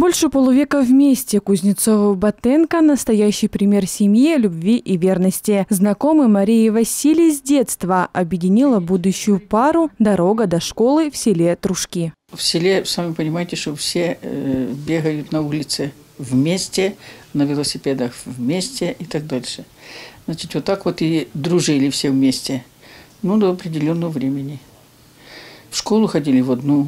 Больше полувека вместе. Кузнецова-Батенко – настоящий пример семьи, любви и верности. Знакомый Марии и Василий с детства объединила будущую пару дорога до школы в селе Трушки. В селе, сами понимаете, что все бегают на улице вместе, на велосипедах вместе и так дальше. Значит, вот так вот и дружили все вместе, до определенного времени. В школу ходили в одну.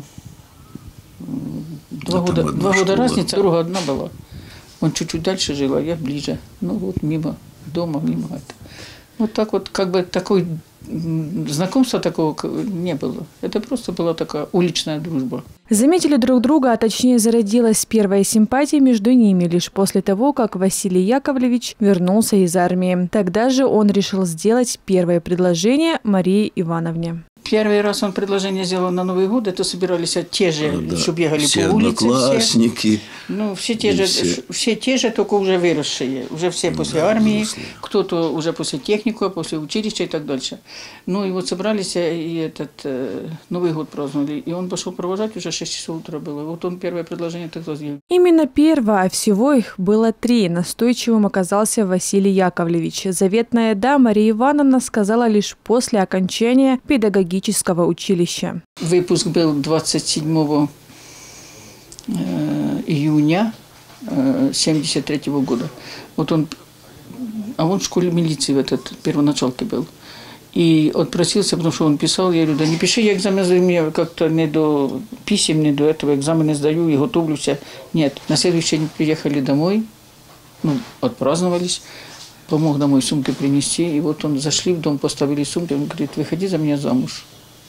Два года разница, друга одна была. Он чуть-чуть дальше жил, а я ближе. Мимо дома, мимо это. Вот так вот, такой знакомства такого не было. Это просто была такая уличная дружба. Заметили друг друга, а точнее зародилась первая симпатия между ними лишь после того, как Василий Яковлевич вернулся из армии. Тогда же он решил сделать первое предложение Марии Ивановне. Первый раз он предложение сделал на Новый год, это собирались те же, что бегали все по улице. Одноклассники. Все те же, только уже выросшие. Уже все после армии, кто-то уже после техникума, после училища и так дальше. И вот собрались и Новый год праздновали. И он пошел провожать, уже 6 часов утра было. Вот он первое предложение тогда сделал. Именно первое, а всего их было 3. Настойчивым оказался Василий Яковлевич. Заветная «да» Мария Ивановна сказала лишь после окончания педагогического училища. Выпуск был 27 июня 1973 года. Он в школе милиции в первоначалке был. И отпросился, потому что он писал, я говорю, да не пиши, я экзамен сдаю, мне как-то не до писем, не до этого экзамена сдаю и готовлюсь. Нет, на следующий день приехали домой, отпраздновались. Помог домой сумки принести, и вот он зашли в дом, поставили сумки, он говорит, выходи за меня замуж.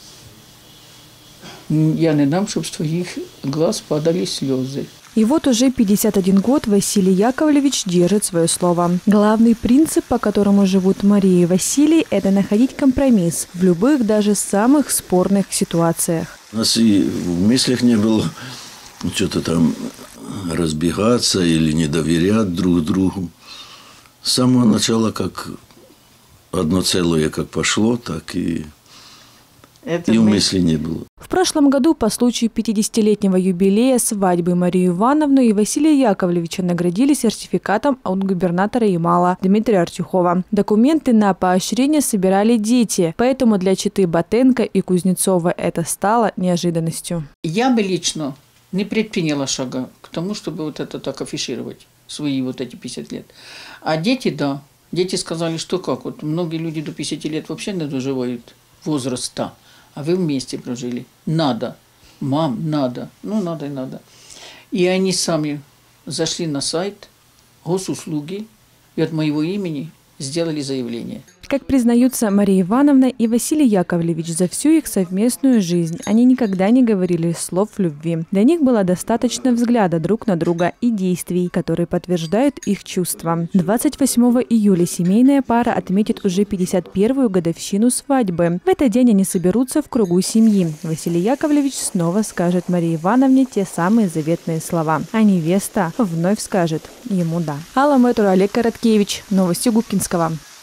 Я не дам, чтобы с твоих глаз падали слезы. И вот уже 51 год Василий Яковлевич держит свое слово. Главный принцип, по которому живут Мария и Василий, это находить компромисс в любых, даже самых спорных ситуациях. У нас и в мыслях не было что-то там разбегаться или не доверять друг другу. С самого начала как одно целое как пошло, так и в мысли не было. В прошлом году по случаю 50-летнего юбилея свадьбы Марию Ивановну и Василия Яковлевича наградили сертификатом от губернатора Ямала Дмитрия Артюхова. Документы на поощрение собирали дети, поэтому для четы Батенко и Кузнецова это стало неожиданностью. Я бы лично не предприняла шага к тому, чтобы это так афишировать. Свои эти 50 лет. А дети, да. Дети сказали, что как. Многие люди до 50 лет вообще не доживают возраста. А вы вместе прожили. Надо. Мам, надо. Надо и надо. И они сами зашли на сайт госуслуги и от моего имени сделали заявление. Как признаются Мария Ивановна и Василий Яковлевич, за всю их совместную жизнь они никогда не говорили слов любви. Для них было достаточно взгляда друг на друга и действий, которые подтверждают их чувства. 28 июля семейная пара отметит уже 51-ю годовщину свадьбы. В этот день они соберутся в кругу семьи. Василий Яковлевич снова скажет Марии Ивановне те самые заветные слова, а невеста вновь скажет ему «да». Алла Мэтура, Олег Короткевич. Новости Губкинского.